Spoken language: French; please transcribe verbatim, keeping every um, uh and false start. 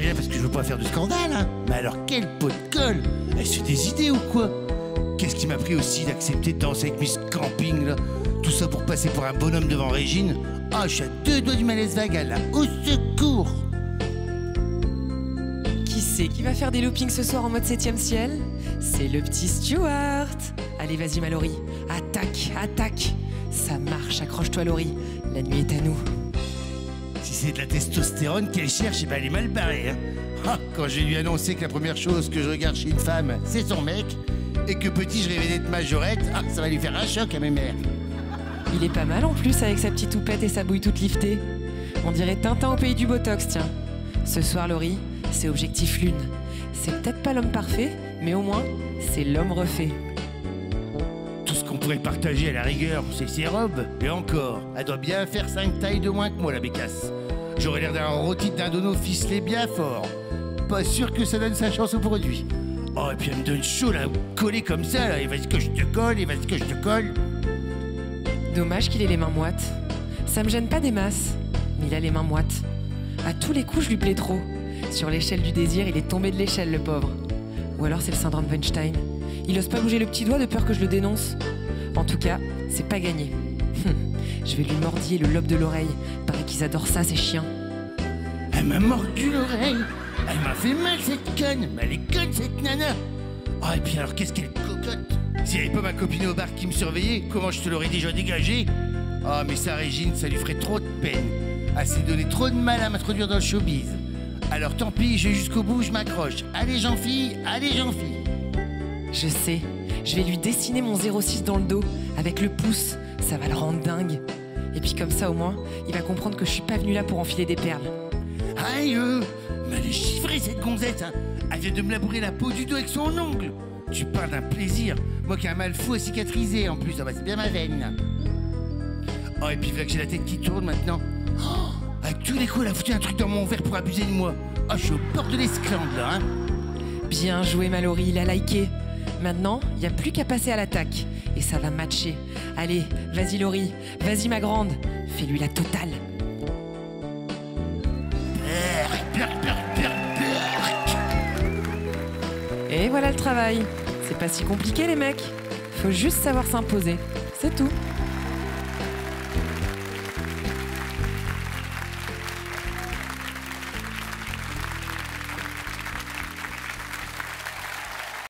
déjà parce que je veux pas faire de scandale, hein. Mais alors, quel pot de colle! Elle se fait des idées ou quoi? Qu'est-ce qui m'a pris aussi d'accepter de danser avec Miss Camping, là? Tout ça pour passer pour un bonhomme devant Régine? Ah, je suis à deux doigts du malaise vagal, là. Au secours! Qui c'est qui va faire des loopings ce soir en mode septième ciel? C'est le petit Stuart. Allez, vas-y, Mallory. Attaque, attaque. Ça marche, accroche-toi, Laurie. La nuit est à nous. Si c'est de la testostérone qu'elle cherche, eh ben elle est mal barrée, hein. Ah, quand j'ai lui annoncé que la première chose que je regarde chez une femme, c'est son mec, et que petit, je rêvais d'être majorette, ah, ça va lui faire un choc à mes mères. Il est pas mal en plus avec sa petite toupette et sa bouille toute liftée. On dirait Tintin au pays du Botox, tiens. Ce soir, Laurie, c'est objectif lune. C'est peut-être pas l'homme parfait, mais au moins, c'est l'homme refait. Tout ce qu'on pourrait partager à la rigueur, c'est ses robes. Et encore, elle doit bien faire cinq tailles de moins que moi, la bécasse. J'aurais l'air d'un rôti d'un dono ficelé bien fort. Pas sûr que ça donne sa chance au produit. Oh, et puis elle me donne chaud, là, collé comme ça, là. Et vas-y que je te colle, et vas-y que je te colle. Dommage qu'il ait les mains moites. Ça me gêne pas des masses, mais il a les mains moites. À tous les coups, je lui plais trop. Sur l'échelle du désir, il est tombé de l'échelle, le pauvre. Ou alors c'est le syndrome Weinstein. Il ose pas bouger le petit doigt de peur que je le dénonce. En tout cas, c'est pas gagné. Je vais lui mordiller le lobe de l'oreille. Paraît qu'ils adorent ça, ces chiens. Elle m'a mordu l'oreille. Elle m'a fait mal, cette conne. Mais elle est conne, cette nana. Ah, et puis alors, qu'est-ce qu'elle cocotte. S'il n'y avait pas ma copine au bar qui me surveillait, comment je te l'aurais déjà dégagé? Ah, mais ça, Régine, ça lui ferait trop de peine. Elle s'est donné trop de mal à m'introduire dans le showbiz. Alors tant pis, je vais jusqu'au bout, je m'accroche. Allez, Jean-Fille, allez, Jean-Fille. Je sais, je vais lui dessiner mon zéro six dans le dos, avec le pouce. Ça va le rendre dingue. Et puis comme ça, au moins, il va comprendre que je suis pas venu là pour enfiler des perles. Aïe, euh, mais elle est chiffrée, cette gonzette, hein. Elle vient de me labourer la peau du dos avec son ongle. Tu parles d'un plaisir. Moi qui ai un mal fou à cicatriser, en plus. Ah bah, c'est bien ma veine. Oh, et puis voilà que j'ai la tête qui tourne, maintenant. Oh, avec tous les coups, elle a foutu un truc dans mon verre pour abuser de moi. Ah, oh, je suis au bord de l'esclandre, là, hein. Bien joué, Mallory, il a liké. Maintenant, il n'y a plus qu'à passer à l'attaque. Et ça va matcher. Allez, vas-y, Laurie. Vas-y, ma grande. Fais-lui la totale. Et voilà le travail. C'est pas si compliqué, les mecs. Faut juste savoir s'imposer. C'est tout.